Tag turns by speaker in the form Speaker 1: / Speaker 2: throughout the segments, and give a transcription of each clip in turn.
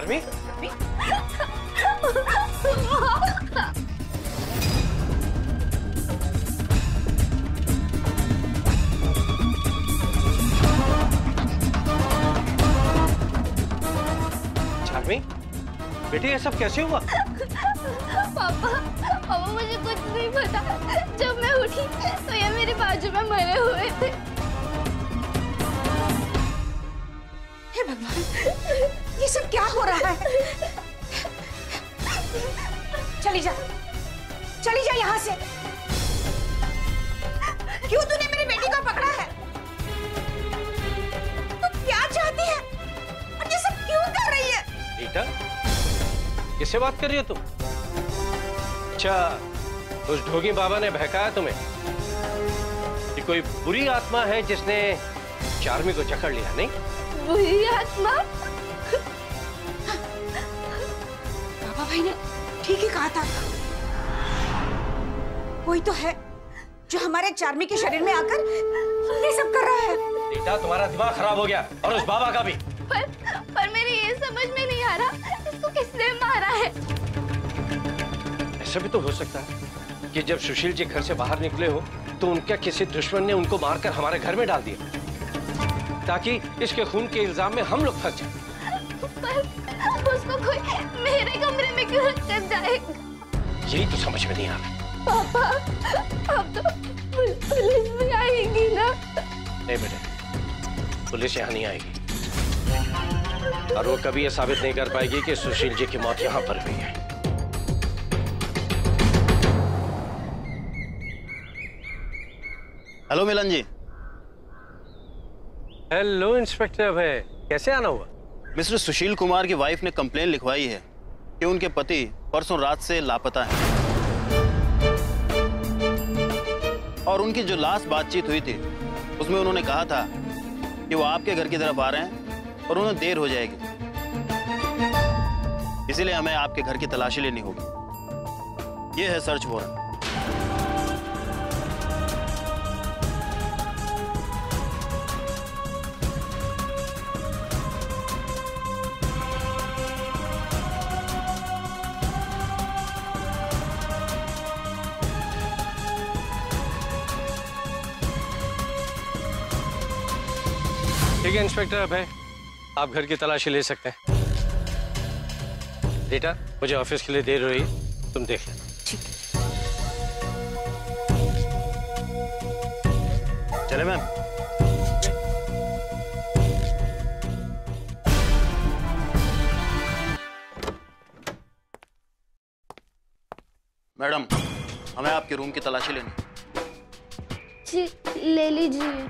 Speaker 1: चार्मी? चार्मी, बेटी ये सब कैसे हुआ?
Speaker 2: पापा मुझे कुछ नहीं पता। जब मैं उठी तो ये मेरे बाजू में मरे हुए थे।
Speaker 3: हे भगवान, ये सब क्या हो रहा है? चली जा यहाँ से। क्यों तूने मेरी बेटी को पकड़ा है? तू क्या चाहती है और ये सब क्यों कर रही है?
Speaker 1: बेटा, किससे बात कर रही हो तुम? अच्छा, उस ढोगी बाबा ने बहकाया तुम्हें कि कोई बुरी आत्मा है जिसने चार्मी को जकड़ लिया, नहीं?
Speaker 2: बुरी आत्मा?
Speaker 3: बाबा भाई ने ठीक ही कहा था। कोई तो है जो हमारे चार्मी के शरीर में आकर ये सब कर रहा है।
Speaker 1: बेटा, तुम्हारा दिमाग खराब हो गया और उस बाबा का भी।
Speaker 2: पर मेरी ये समझ में नहीं आ रहा, इसको किसने मारा है?
Speaker 1: ऐसा भी तो हो सकता है कि जब सुशील जी घर से बाहर निकले हो तो उनके किसी दुश्मन ने उनको मारकर हमारे घर में डाल दिया ताकि इसके खून के इल्जाम में हम लोग फंस जाएं।
Speaker 2: पर उसको कोई मेरे कमरे में क्यों रखकर जाएगा?
Speaker 1: यही तो समझ में नहीं आ रहा।
Speaker 2: पापा, अब तो पुलिस भी आएगी ना?
Speaker 1: नहीं बेटे, पुलिस यहाँ नहीं आएगी और वो कभी ये साबित नहीं कर पाएगी कि सुशील जी की मौत यहाँ पर हुई है।
Speaker 4: Hello Milan ji.
Speaker 1: Hello inspector Abhay, कैसे आना हुआ?
Speaker 4: मिस्टर सुशील कुमार की वाइफ ने कंप्लेन लिखवाई है कि उनके पति परसों रात से लापता हैं और उनकी जो लास्ट बातचीत हुई थी उसमें उन्होंने कहा था कि वो आपके घर की तरफ आ रहे हैं और उन्हें देर हो जाएगी, इसीलिए हमें आपके घर की तलाशी लेनी होगी। ये है सर्च वारंट।
Speaker 1: ठीक है इंस्पेक्टर अभय, आप घर की तलाशी ले सकते हैं। बेटा, मुझे ऑफिस के लिए देर हो रही है, तुम देख लेना।
Speaker 3: ठीक।
Speaker 4: चले मैम। मैडम, हमें आपके रूम की तलाशी लेनी।
Speaker 2: जी, ले लीजिए।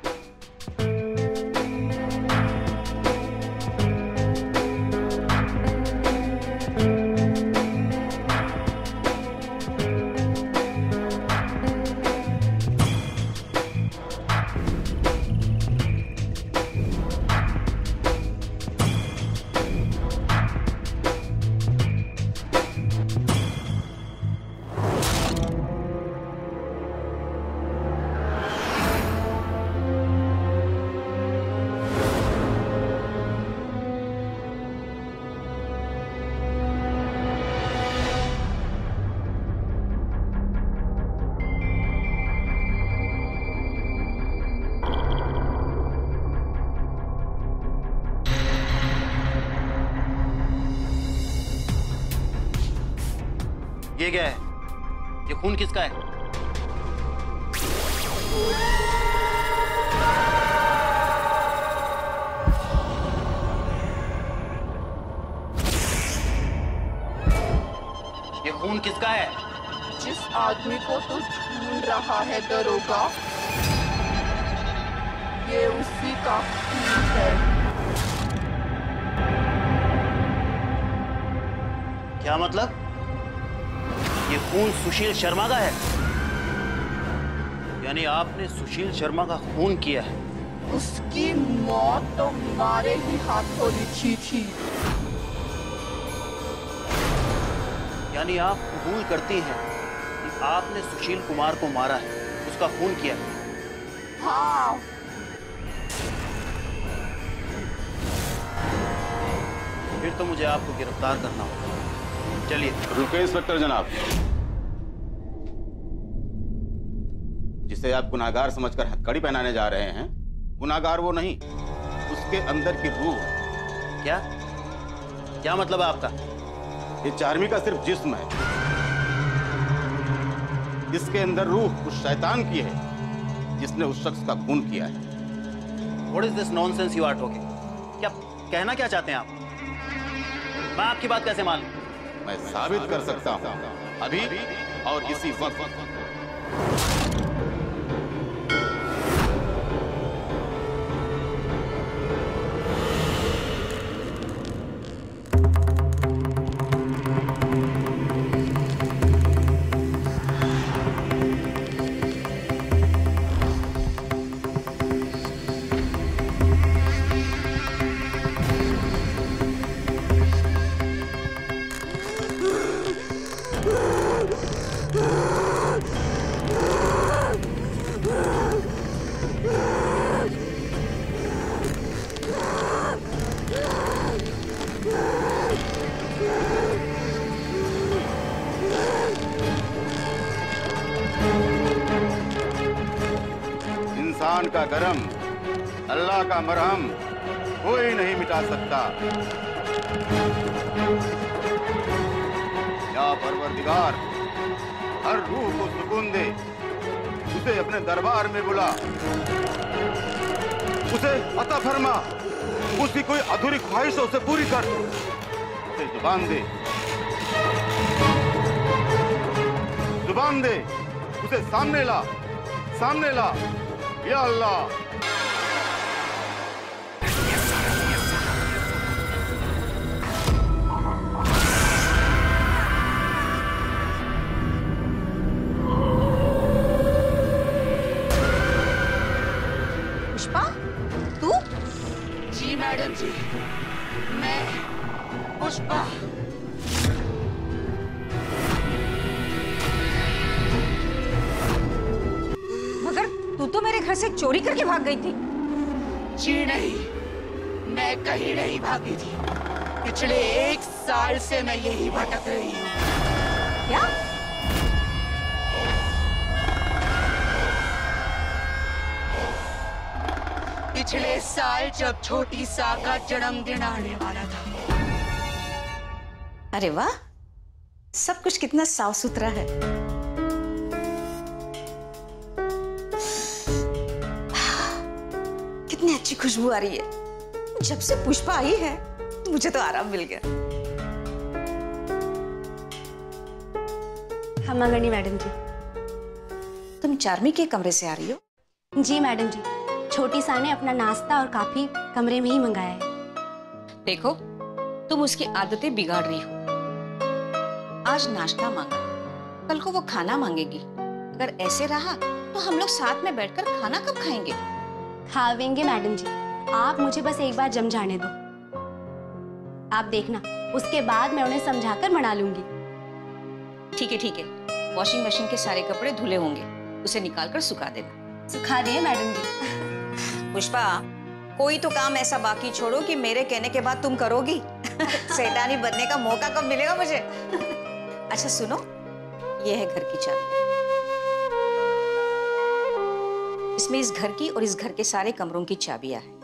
Speaker 4: ये क्या है? ये खून किसका है? ये खून किसका है?
Speaker 5: जिस आदमी को तू ढूंढ रहा है दरोगा, ये उसी का खून है।
Speaker 4: क्या मतलब? ये खून सुशील शर्मा का है? यानी आपने सुशील शर्मा का खून किया है?
Speaker 5: उसकी मौत तो हमारे ही हाथों लिखी थी।
Speaker 4: यानी आप कबूल करती हैं कि आपने सुशील कुमार को मारा है, उसका खून किया है?
Speaker 5: हाँ।
Speaker 4: फिर तो मुझे आपको गिरफ्तार करना होगा। चलिए।
Speaker 6: रुके इंस्पेक्टर जनाब। जिसे आप गुनाहगार समझकर हथकड़ी पहनाने जा रहे हैं, गुनाहगार वो नहीं, उसके अंदर की रूह है।
Speaker 4: क्या क्या मतलब है आपका?
Speaker 6: ये चार्मी का सिर्फ जिस्म है, इसके अंदर रूह उस शैतान की है जिसने उस शख्स का खून किया है।
Speaker 4: What is this nonsense you are talking? क्या कहना क्या चाहते हैं आप? मैं आपकी बात कैसे मान लूं?
Speaker 6: मैं साबित कर सकता हूं, अभी और इसी वक्त। इंसान का गरम, अल्लाह का मरहम कोई नहीं मिटा सकता। या परवरदिगार, हर रूह को सुकून दे, उसे अपने दरबार में बुला, उसे अता फरमा, उसकी कोई अधूरी ख्वाहिश हो उसे पूरी कर, उसे जुबान दे, जुबान दे, उसे सामने ला, सामने ला, या अल्लाह।
Speaker 3: पुष्पा, तू?
Speaker 5: जी मैडम जी, मैं पुष्पा।
Speaker 3: मगर तू तो मेरे घर से चोरी करके भाग गई थी।
Speaker 5: जी नहीं, मैं कहीं नहीं भागी थी। पिछले 1 साल से मैं यही भटक रही हूँ।
Speaker 3: क्या?
Speaker 5: पिछले साल जब छोटी सा का जन्मदिन आने वाला था।
Speaker 3: अरे वाह, सब कुछ कितना साफ सुथरा है। कितनी अच्छी खुशबू आ रही है। जब से पुष्पा आई है मुझे तो आराम मिल गया।
Speaker 2: हाँ मंगनी मैडम जी।
Speaker 3: तुम चार्मी के कमरे से आ रही हो?
Speaker 2: जी मैडम जी, छोटी सा ने अपना नाश्ता और काफी कमरे में ही मंगाया है।
Speaker 3: देखो, तुम उसकी आदतें बिगाड़ रही हो। आज नाश्ता मांगा, कल को वो खाना मांगेगी। अगर ऐसे रहा तो हम लोग साथ में बैठकर खाना कब खाएंगे?
Speaker 2: खावेंगे मैडम जी, आप मुझे बस एक बार जम जाने दो। आप देखना, उसके बाद मैं उन्हें समझाकर मना लूंगी।
Speaker 3: ठीक है ठीक है, वॉशिंग मशीन के सारे कपड़े धुले होंगे, उसे निकालकर सुखा देना।
Speaker 2: सुखा दिए मैडम जी।
Speaker 3: पुष्पा, कोई तो काम ऐसा बाकी छोड़ो कि मेरे कहने के बाद तुम करोगी। शैतानी बनने का मौका कब मिलेगा मुझे? अच्छा सुनो, ये है घर की चाबी। इसमें इस घर की और इस घर के सारे कमरों की चाबियां हैं।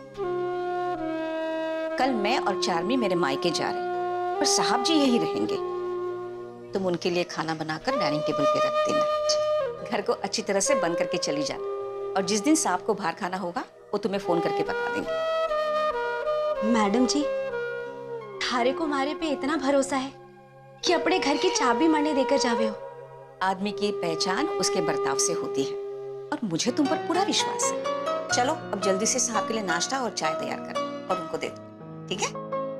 Speaker 3: कल मैं और चार्मी मेरे मायके जा रहे हैं और साहब जी यही रहेंगे। तुम उनके लिए खाना बनाकर डाइनिंग टेबल पे रख देना। घर को अच्छी तरह से बंद करके चली जाना, और जिस दिन साहब को बाहर खाना होगा वो तुम्हें फोन करके बता देंगे।
Speaker 2: मैडम जी, थारे को हमारे पे इतना भरोसा है कि अपने घर की चाबी मरने देकर जावे हो।
Speaker 3: आदमी की पहचान उसके बर्ताव से होती है, और मुझे तुम पर पूरा विश्वास है। चलो अब जल्दी से साहब के लिए नाश्ता और चाय तैयार करो और उनको दे दो, ठीक है?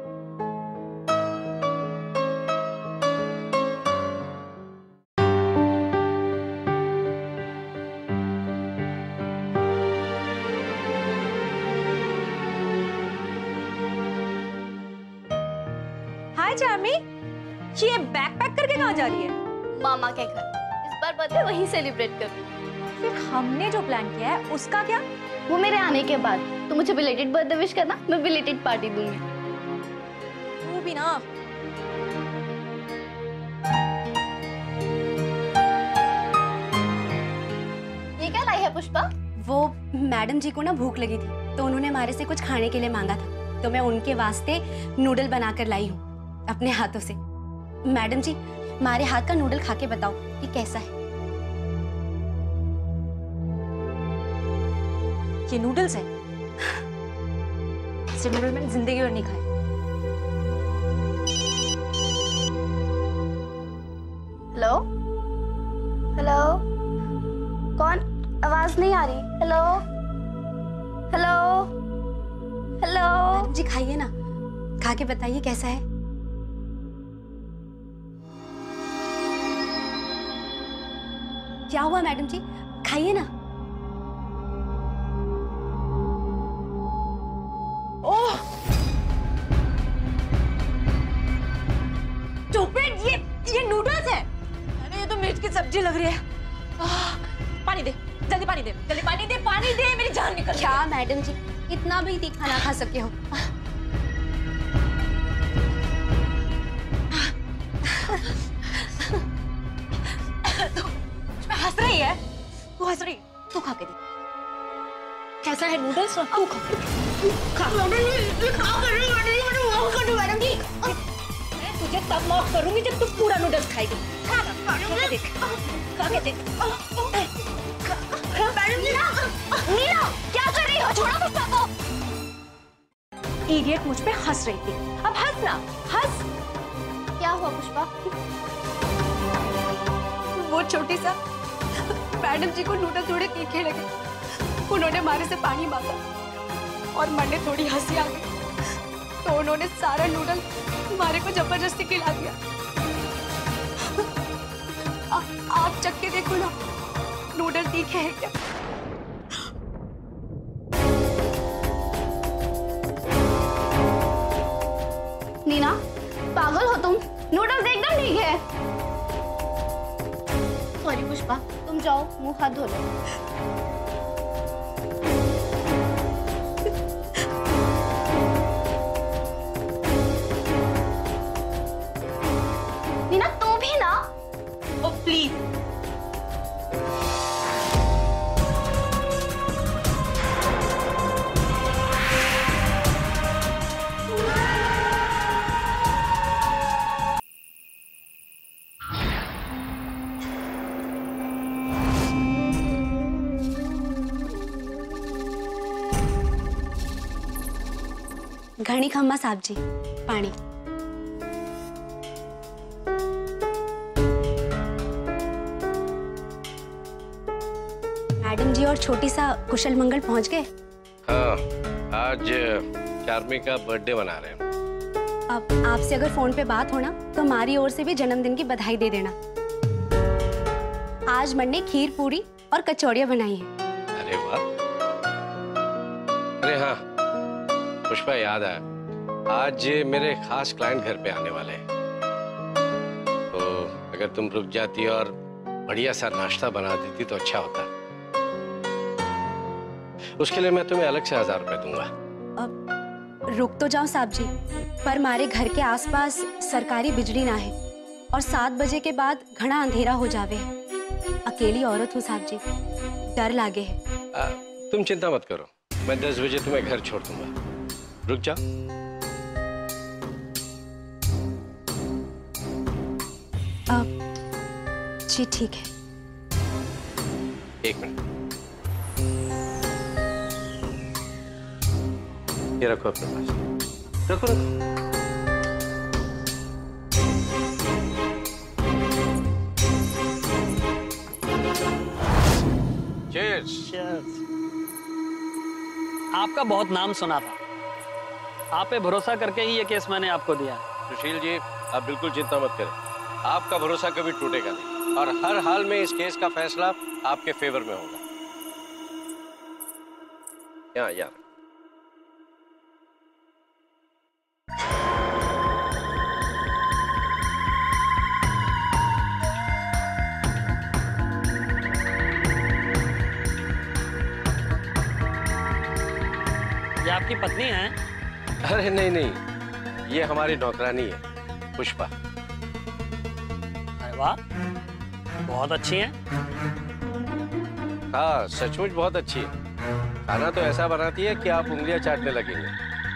Speaker 7: हाय चार्मी, ये बैग पैक करके कहाँ जा रही है?
Speaker 2: मामा के घर। इस बार बर्थडे वहीं सेलिब्रेट करूँ।
Speaker 7: फिर हमने जो प्लान किया है उसका क्या?
Speaker 2: वो मेरे आने के बाद तो मुझे बिलेटेड बर्थडे विश करना, मैं बिलेटेड पार्टी दूंगी।
Speaker 7: तू भी ना।
Speaker 2: ये क्या लाई है पुष्पा? वो मैडम जी को ना भूख लगी थी तो उन्होंने हमारे से कुछ खाने के लिए मांगा था, तो मैं उनके वास्ते नूडल बनाकर लाई हूँ अपने हाथों से। मैडम जी, हमारे हाथ का नूडल खा के बताओ कि कैसा है।
Speaker 7: ये नूडल्स है। ऐसे नूडल मैंने जिंदगी भर नहीं खाए।
Speaker 2: हेलो हेलो, कौन? आवाज नहीं आ रही। Hello hello hello. Madam ji खाइए ना, खा के बताइए कैसा है। क्या हुआ मैडम जी, खाइए ना।
Speaker 7: ओह, स्टूपिड, ये नूडल्स है। अरे ये तो मिर्च की सब्जी लग रही है। पानी दे, जल्दी पानी दे, जल्दी पानी दे, पानी दे, मेरी जान निकल।
Speaker 2: क्या मैडम जी, इतना भी तीखा ना खा सके हो।
Speaker 7: हंस रही है, तू हंस रही है, तू खा के दे। कैसा है नूडल्स? तू खा के दे। खा।
Speaker 2: मैडम जी,
Speaker 7: मैं तुझे तब माफ करूंगी जब तू पूरा नूडल्स खाएगी। खा ना, खा के देख, खा के देख।
Speaker 2: मैडम जी ना, नीना क्या कर रही हो? छोड़ो पुष्पा को।
Speaker 7: इडियट मुझ पे हंस रही थी, अब हंस ना, हंस।
Speaker 2: क्या हुआ पुष्पा?
Speaker 7: वो छोटी सा मैडम जी को नूडल थोड़े तीखे लगे, उन्होंने हमारे से पानी मांगा और मन में थोड़ी हंसी आ गई तो उन्होंने सारा नूडल हमारे को जबरदस्ती खिला दिया। आप चख के देखो ना, नूडल तीखे हैं क्या?
Speaker 2: नीना, पागल हो तुम? नूडल्स एकदम ठीक है। सॉरी पुष्पा, तुम जाओ मुंह हाथ धो लो। नीना तू भी ना।
Speaker 7: Oh please.
Speaker 2: घणी खम्मा साहब जी, पानी। मैडम जी और छोटी सा कुशल मंगल पहुंच गए?
Speaker 1: हाँ, आज चार्मी का बर्थडे मना रहे हैं।
Speaker 2: अब आपसे अगर फोन पे बात हो ना तो हमारी ओर से भी जन्मदिन की बधाई दे देना। आज मन ने खीर पूरी और कचौड़ियाँ बनाई हैं।
Speaker 1: अरे वाह। अरे हाँ पुष्पा, याद आया, आज मेरे खास क्लाइंट घर पे आने वाले हैं, तो अगर तुम रुक जाती और बढ़िया सा नाश्ता बना देती तो अच्छा होता। उसके लिए मैं तुम्हें अलग से 1000 रुपए दूंगा।
Speaker 2: अब रुक तो जाओ साहब जी, पर हमारे घर के आसपास सरकारी बिजली ना है और 7 बजे के बाद घना अंधेरा हो जावे है। अकेली औरत हूँ साहब जी, डर लागे है।
Speaker 1: तुम चिंता मत करो, मैं 10 बजे तुम्हें घर छोड़ दूंगा। रुक जाओ।
Speaker 2: जी ठीक है।
Speaker 1: 1 मिनट, ये रखो अपने पास। रखो रखो। Cheers।
Speaker 8: आपका बहुत नाम सुना था, आप पे भरोसा करके ही ये केस मैंने आपको दिया।
Speaker 1: सुशील जी, आप बिल्कुल चिंता मत करें, आपका भरोसा कभी टूटेगा नहीं और हर हाल में इस केस का फैसला आपके फेवर में होगा। यार
Speaker 8: ये आपकी पत्नी है?
Speaker 1: अरे नहीं, ये हमारी नौकरानी है पुष्पा।
Speaker 8: अरे वाह, बहुत अच्छी है।
Speaker 1: हाँ सचमुच बहुत अच्छी है। खाना तो ऐसा बनाती है कि आप उंगलियां चाटने लगेंगे।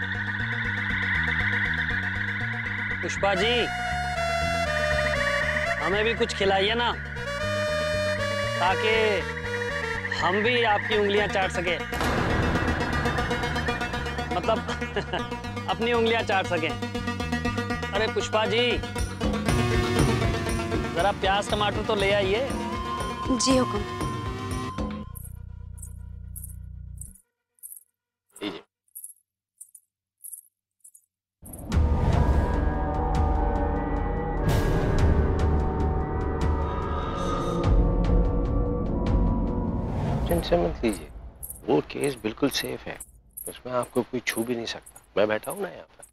Speaker 8: पुष्पा जी, हमें भी कुछ खिलाइए ना, ताकि हम भी आपकी उंगलियां चाट सके। मतलब अपनी उंगलियां चाट सकें। अरे पुष्पा जी, जरा प्याज टमाटर तो ले आइए।
Speaker 2: जी हुक्म।
Speaker 1: लीजिए। टेंशन मत लीजिए, वो केस बिल्कुल सेफ है, उसमें आपको कोई छू भी नहीं सकता। मैं बैठा हूं ना यहाँ पर।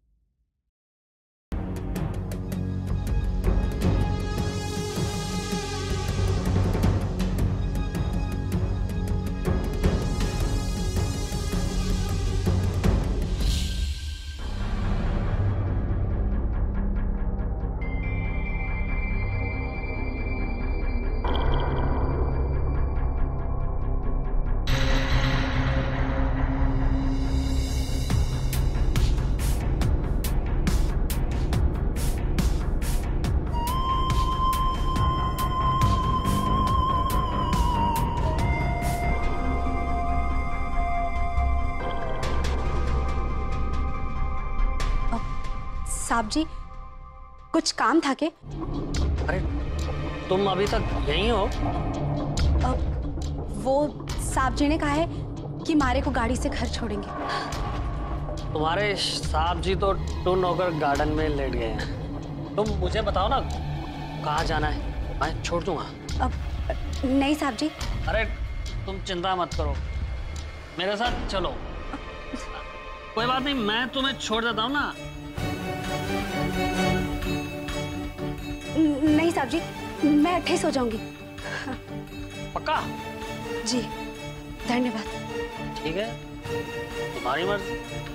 Speaker 2: साहब जी, कुछ काम था क्या?
Speaker 8: अरे तुम अभी तक यहीं हो?
Speaker 2: वो साहब जी ने कहा है कि मारे को गाड़ी से घर छोड़ेंगे।
Speaker 8: तुम्हारे साहब जी तो टून होकर गार्डन में लेट गए हैं। तुम मुझे बताओ ना, कहाँ जाना है, मैं छोड़ दूंगा।
Speaker 2: नहीं साहब जी।
Speaker 8: अरे तुम चिंता मत करो, मेरे साथ चलो। कोई बात नहीं, मैं तुम्हें छोड़ देता हूँ ना।
Speaker 2: नहीं साहब जी, मैं अट्ठे सो जाऊंगी।
Speaker 8: पक्का?
Speaker 2: जी धन्यवाद।
Speaker 8: ठीक है, तुम्हारी मर्जी।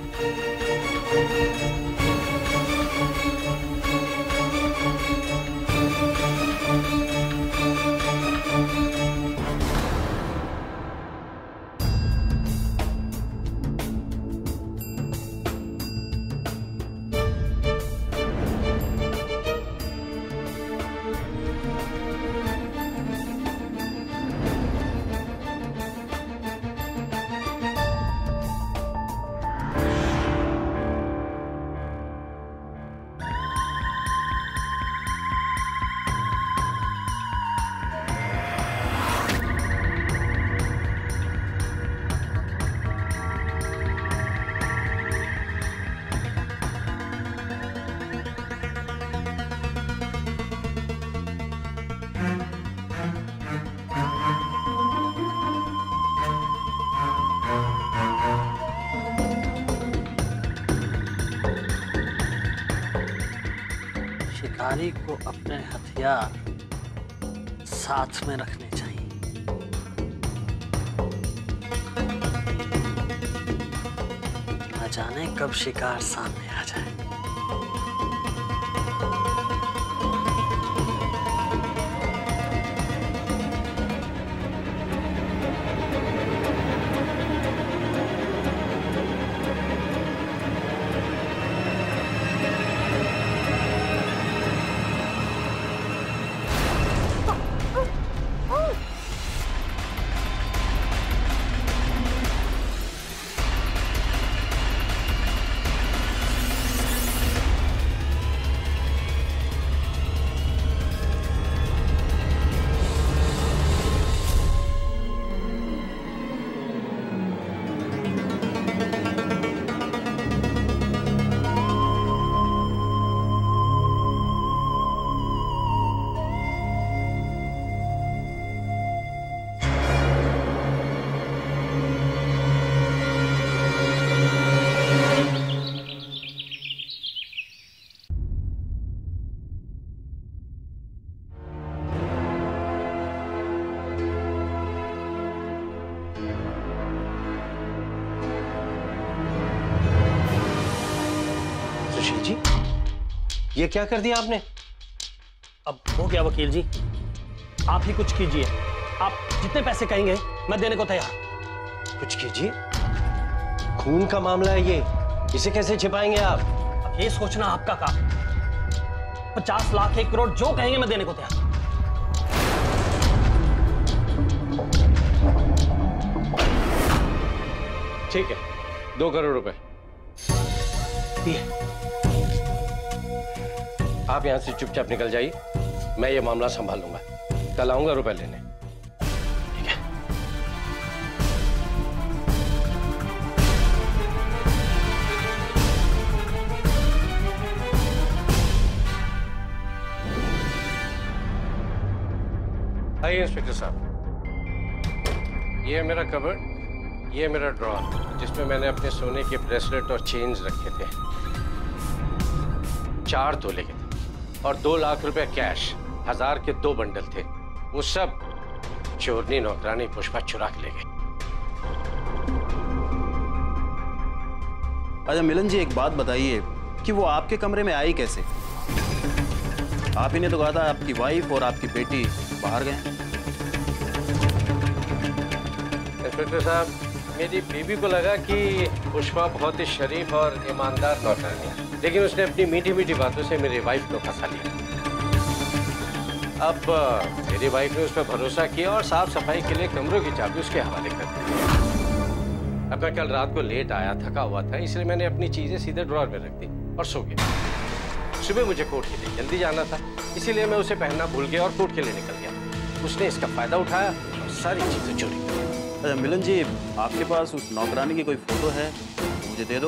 Speaker 8: शिकारी को अपने हथियार साथ में रखने चाहिए। न जाने कब शिकार सामने आ जाए।
Speaker 1: ये क्या कर दिया आपने?
Speaker 8: अब हो गया वकील जी, आप ही कुछ कीजिए। आप जितने पैसे कहेंगे मैं देने को तैयार।
Speaker 1: कुछ कीजिए? खून का मामला है ये, इसे कैसे छिपाएंगे आप?
Speaker 8: अब ये सोचना आपका काम। 50 लाख 1 करोड़ जो कहेंगे मैं देने को तैयार।
Speaker 1: ठीक है, 2 करोड़ रुपए। आप यहां से चुपचाप निकल जाइए, मैं ये मामला संभालूंगा। कल आऊंगा रुपए लेने। ठीक है। आइए इंस्पेक्टर साहब, ये है मेरा कबर्ड, ये मेरा ड्रॉर जिसमें मैंने अपने सोने के ब्रेसलेट और चेन्स रखे थे। 4 तोले के थे और 2 लाख रुपए कैश, 1000 के 2 बंडल थे। वो सब चोरनी नौकरानी पुष्पा चुरा के ले गई।
Speaker 4: अच्छा मिलन जी, एक बात बताइए कि वो आपके कमरे में आई कैसे? आप ही ने तो कहा था आपकी वाइफ और आपकी बेटी बाहर गए।
Speaker 1: इंस्पेक्टर साहब, मेरी बीवी को लगा कि पुष्पा बहुत ही शरीफ और ईमानदार नौकरानी है, लेकिन उसने अपनी मीठी मीठी बातों से मेरी वाइफ को फंसा लिया। अब मेरी वाइफ ने उस पर भरोसा किया और साफ सफाई के लिए कमरों की चाबी उसके हवाले कर दी। अब मैं कल रात को लेट आया, थका हुआ था, इसलिए मैंने अपनी चीजें सीधे ड्रॉर में रख दी और सो गया। सुबह मुझे कोर्ट के लिए जल्दी जाना था, इसीलिए मैं उसे पहनना भूल गया और कोर्ट के लिए निकल गया। उसने इसका फायदा उठाया और सारी चीजें चोरी कर दी।
Speaker 4: अच्छा मिलन जी, आपके पास उस नौकरानी की कोई फोटो है? मुझे दे दो,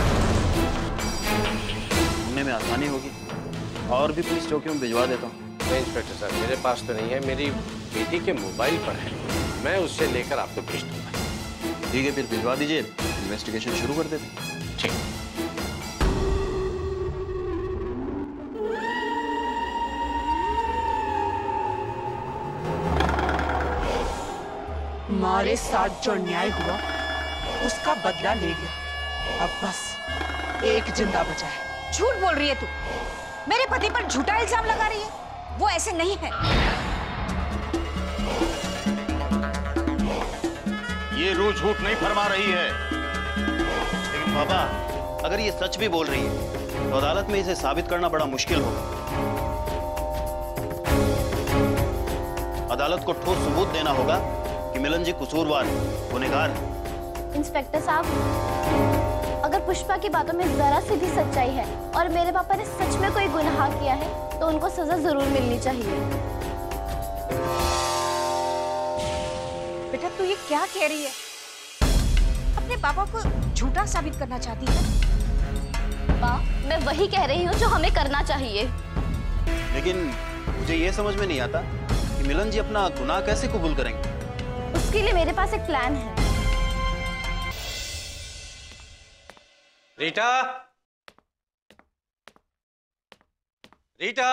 Speaker 4: ढूंढने में आसानी होगी। और भी पुलिस चौकियों में भिजवा देता हूँ।
Speaker 1: नहीं इंस्पेक्टर साहब, मेरे पास तो नहीं है, मेरी बेटी के मोबाइल पर है, मैं उससे लेकर आपको भेज दूंगा।
Speaker 4: ठीक है, फिर भिजवा दीजिए, इन्वेस्टिगेशन शुरू कर देते।
Speaker 1: ठीक।
Speaker 5: हमारे साथ जो अन्याय हुआ उसका बदला ले लिया, अब बस एक जिंदा बचा है।
Speaker 3: झूठ बोल रही है तू, मेरे पति पर झूठा इल्जाम लगा रही है। वो ऐसे नहीं है।
Speaker 6: ये रूह झूठ नहीं फरमा रही है।
Speaker 4: लेकिन पापा, अगर ये सच भी बोल रही है तो अदालत में इसे साबित करना बड़ा मुश्किल होगा। अदालत को ठोस सबूत देना होगा कि मिलन जी कसूरवार है, गुनहगार है।
Speaker 7: इंस्पेक्टर साहब, अगर पुष्पा की बातों में जरा सी भी सच्चाई है और मेरे पापा ने सच में कोई गुनाह किया है तो उनको सजा जरूर मिलनी चाहिए।
Speaker 3: बेटा तू ये क्या कह रही है? अपने पापा को झूठा साबित करना चाहती है?
Speaker 7: माँ, मैं वही कह रही हूँ जो हमें करना चाहिए।
Speaker 4: लेकिन मुझे ये समझ में नहीं आता कि मिलन जी अपना गुनाह कैसे कबूल करेंगे।
Speaker 7: उसके लिए मेरे पास एक प्लान है।
Speaker 1: रीटा, रीटा,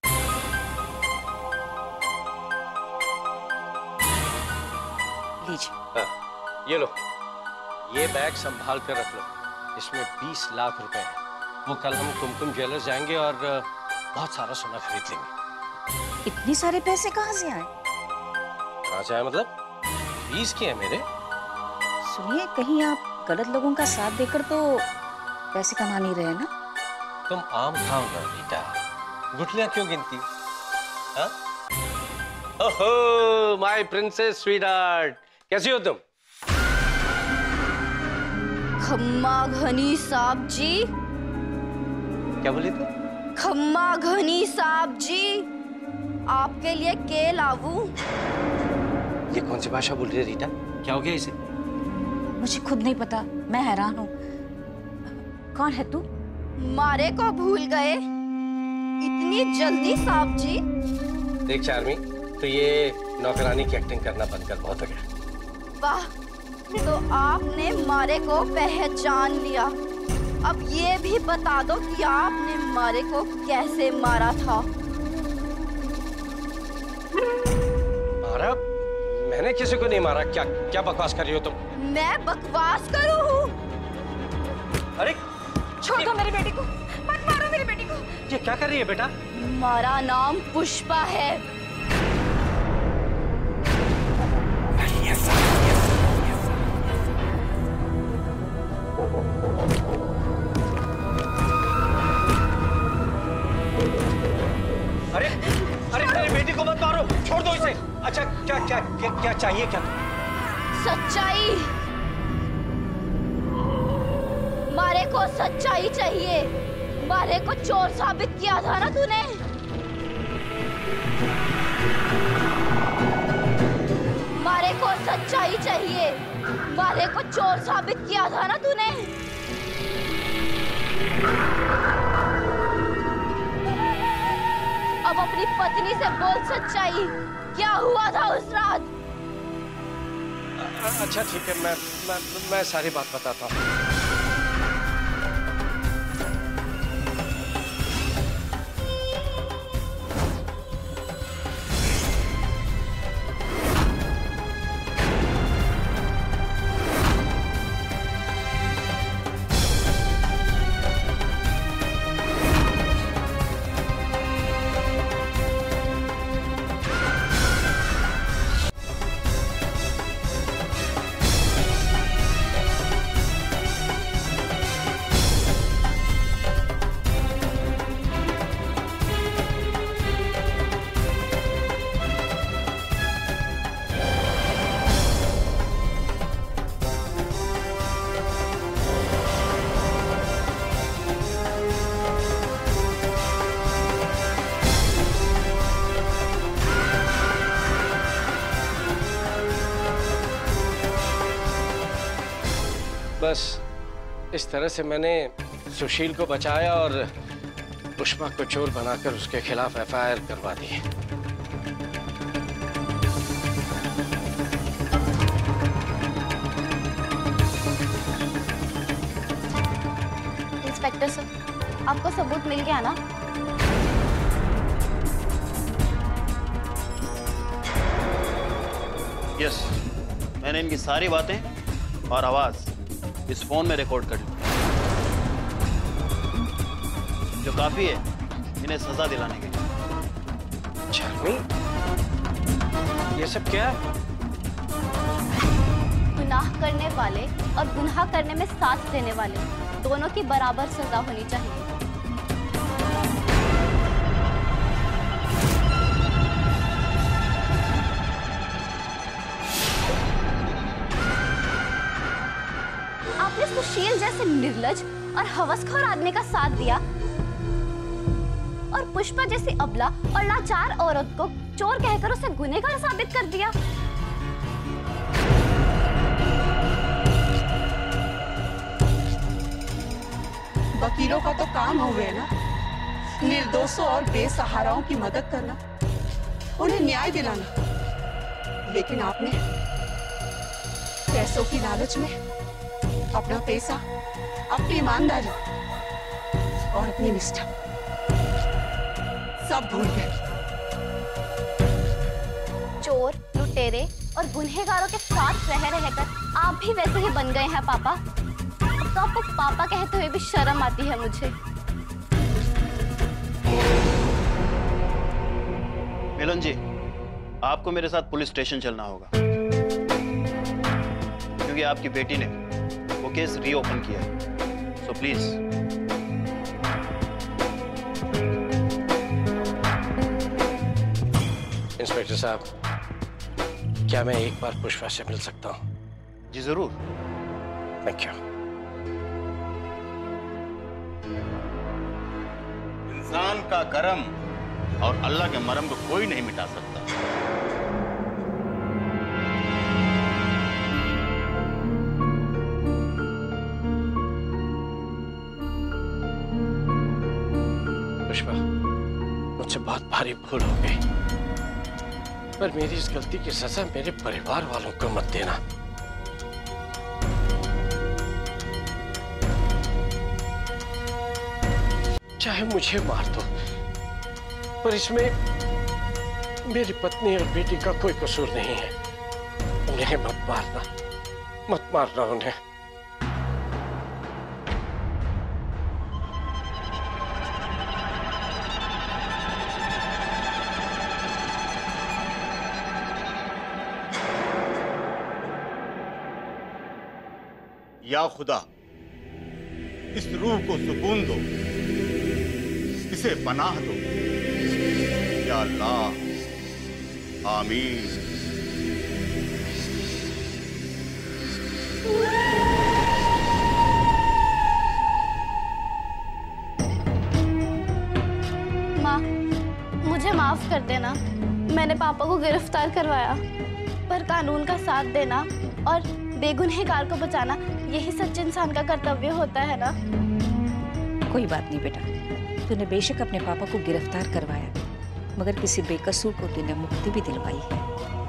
Speaker 3: लीजिए।
Speaker 1: ये लो, ये बैग संभाल कर रख लो, इसमें 20 लाख रुपए हैं। वो कल हम कुमकुम ज्वेलर्स जाएंगे और बहुत सारा सोना खरीद लेंगे।
Speaker 3: इतने सारे पैसे कहाँ से आए?
Speaker 1: कहाँ से आए मतलब? 20 के हैं मेरे।
Speaker 3: सुनिए, कहीं आप गलत लोगों का साथ देकर तो पैसे कमा नहीं रहे ना?
Speaker 1: तुम आम खाओ ना रीटा, गुठलियां क्यों गिनती? हाँ? ओहो, माय प्रिंसेस स्वीटहार्ट, कैसी हो तुम?
Speaker 7: खम्मा घनी साहब जी।
Speaker 1: क्या बोली तू?
Speaker 7: खम्मा घनी साहब जी, आपके लिए के लावू।
Speaker 1: ये कौन सी भाषा बोल रही है रीटा? क्या हो गया इसे?
Speaker 3: मुझे खुद नहीं पता, मैं हैरान हूँ। कौन है तू?
Speaker 7: मारे को भूल गए इतनी जल्दी साहब जी?
Speaker 1: देख चार्मी, तो ये नौकरानी की एक्टिंग करना बंद कर, बहुत हो गया।
Speaker 7: वाह, तो आपने मारे को पहचान लिया। अब ये भी बता दो कि आपने मारे को कैसे मारा था।
Speaker 1: मारा? मैंने किसी को नहीं मारा। क्या क्या बकवास कर रही हो तुम?
Speaker 7: मैं बकवास करूं?
Speaker 1: अरे
Speaker 3: छोड़ दो मेरी बेटी को, मत मारो मेरी बेटी को।
Speaker 1: ये क्या कर रही है बेटा?
Speaker 7: हमारा नाम पुष्पा है।
Speaker 1: अरे अरे मेरी बेटी को मत मारो, छोड़ दो इसे। अच्छा क्या क्या क्या, क्या चाहिए क्या?
Speaker 7: सच्चाई। मारे को सच्चाई चाहिए। मारे को चोर साबित किया था ना तूने। मारे को सच्चाई चाहिए। मारे को चोर साबित किया था ना तूने। अब अपनी पत्नी से बोल सच्चाई, क्या हुआ था उस रात?
Speaker 1: अच्छा ठीक है, मैं सारी बात बताता हूँ। बस इस तरह से मैंने सुशील को बचाया और पुष्पा को चोर बनाकर उसके खिलाफ एफआईआर करवा दी।
Speaker 7: इंस्पेक्टर सर, आपको सबूत मिल गया ना?
Speaker 4: यस, मैंने इनकी सारी बातें और आवाज इस फोन में रिकॉर्ड कर ली, जो काफी है इन्हें सजा दिलाने के लिए।
Speaker 1: चार्मी, ये सब क्या है?
Speaker 7: गुनाह करने वाले और गुनाह करने में साथ देने वाले दोनों की बराबर सजा होनी चाहिए। आपने सुशील जैसे निर्लज और हवसखोर आदमी का साथ दिया और पुष्पा जैसी अबला और लाचार औरत को चोर कहकर उसे गुनहगार साबित कर दिया।
Speaker 5: वकीलों का तो काम हो गया ना, निर्दोषों और बेसहाराओं की मदद करना, उन्हें न्याय दिलाना। लेकिन आपने पैसों की लालच में अपना पैसा, अपनी ईमानदारी और अपनी निष्ठा सब भूल गए।
Speaker 7: चोर, लुटेरे और गुनहगारों के साथ रह रहकर आप भी वैसे ही बन गए हैं पापा। तो आपको पापा कहते हुए भी शर्म आती है मुझे।
Speaker 4: मिलन जी, आपको मेरे साथ पुलिस स्टेशन चलना होगा, क्योंकि आपकी बेटी ने वो केस रीओपन किया है। So please.
Speaker 1: इंस्पेक्टर साहब, क्या मैं एक बार पुष्पा से मिल सकता हूँ?
Speaker 4: जी जरूर।
Speaker 1: Thank you.
Speaker 6: इंसान का करम और अल्लाह के मरम को कोई नहीं मिटा सकता।
Speaker 1: पुष्पा, मुझसे बहुत भारी भूल हो गई, पर मेरी इस गलती की सजा मेरे परिवार वालों को मत देना। चाहे मुझे मार दो, पर इसमें मेरी पत्नी और बेटी का कोई कसूर नहीं है। उन्हें मत मारना, मत मारना उन्हें।
Speaker 6: या खुदा, इस रूह को सुकून दो, इसे पनाह दो, या अल्लाह, आमीन।
Speaker 7: माँ, मुझे माफ कर देना। मैंने पापा को गिरफ्तार करवाया, पर कानून का साथ देना और बेगुनहगार को बचाना यही सच्चे इंसान का कर्तव्य होता है ना।
Speaker 3: कोई बात नहीं बेटा, तूने बेशक अपने पापा को गिरफ्तार करवाया, मगर किसी बेकसूर को तूने मुक्ति भी दिलवाई है।